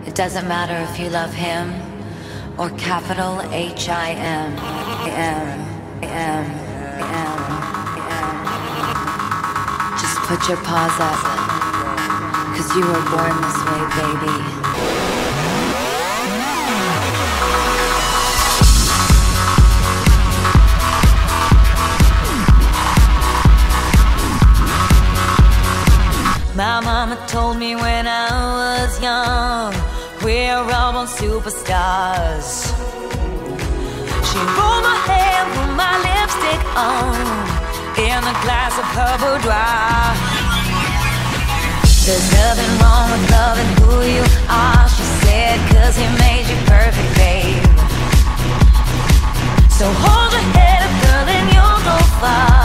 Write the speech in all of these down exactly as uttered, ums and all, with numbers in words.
It doesn't matter if you love him or capital H I M. M, M, M, M. Just put your paws up, 'cause you were born this way, baby. My mama told me when I was young, we're all born superstars. She rolled my hair, put my lipstick on, in a glass of her boudoir. There's nothing wrong with loving who you are, she said, 'cause he made you perfect, babe. So hold your head up, girl, and you'll go far.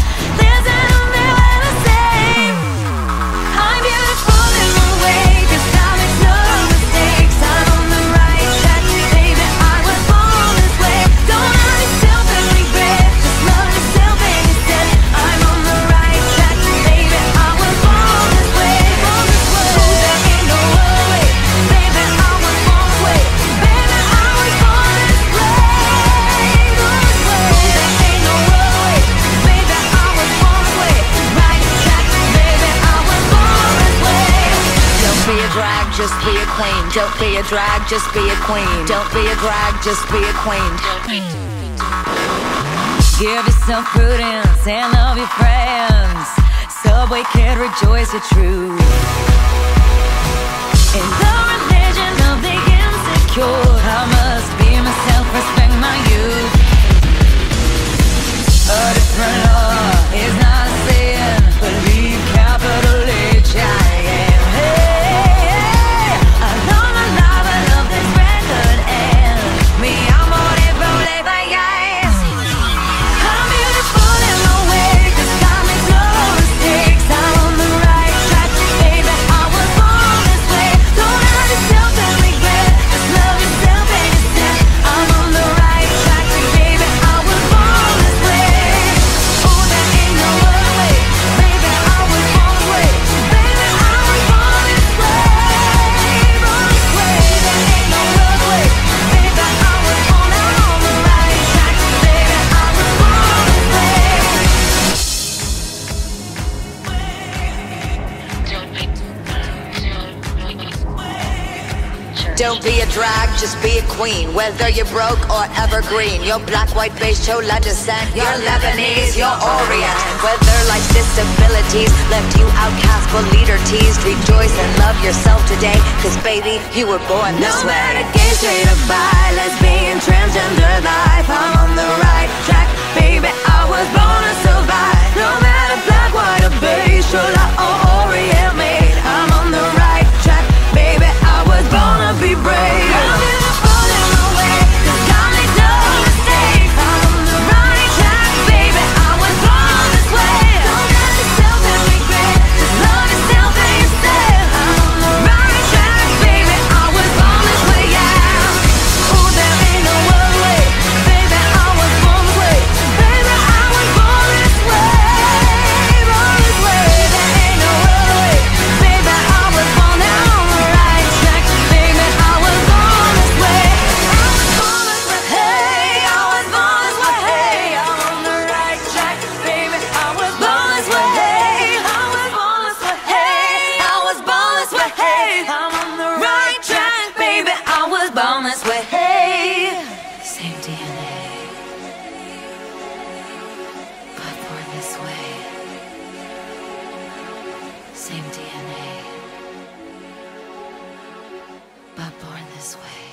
Just be a queen. Don't be a drag, just be a queen. Don't be a drag, just be a queen. Give yourself prudence and love your friends. Subway kid, rejoice your truth. In the religion of the insecure, I must be myself, respect my youth. A different law is not a sin. Believe capital H I M. Don't be a drag, just be a queen. Whether you're broke or evergreen, you're black, white, beige, chola descent, you're Lebanese, you're Orient. Whether life's disabilities left you outcast but leader teased, rejoice and love yourself today, 'cause baby, you were born this way. No matter gay, straight or bi, lesbian, transgender life, I'm on the right track, baby, I was born to survive. No matter black, white or beige, chola or Orient made, I'm on the right track, baby, I was born to be brave. Same D N A, but born this way.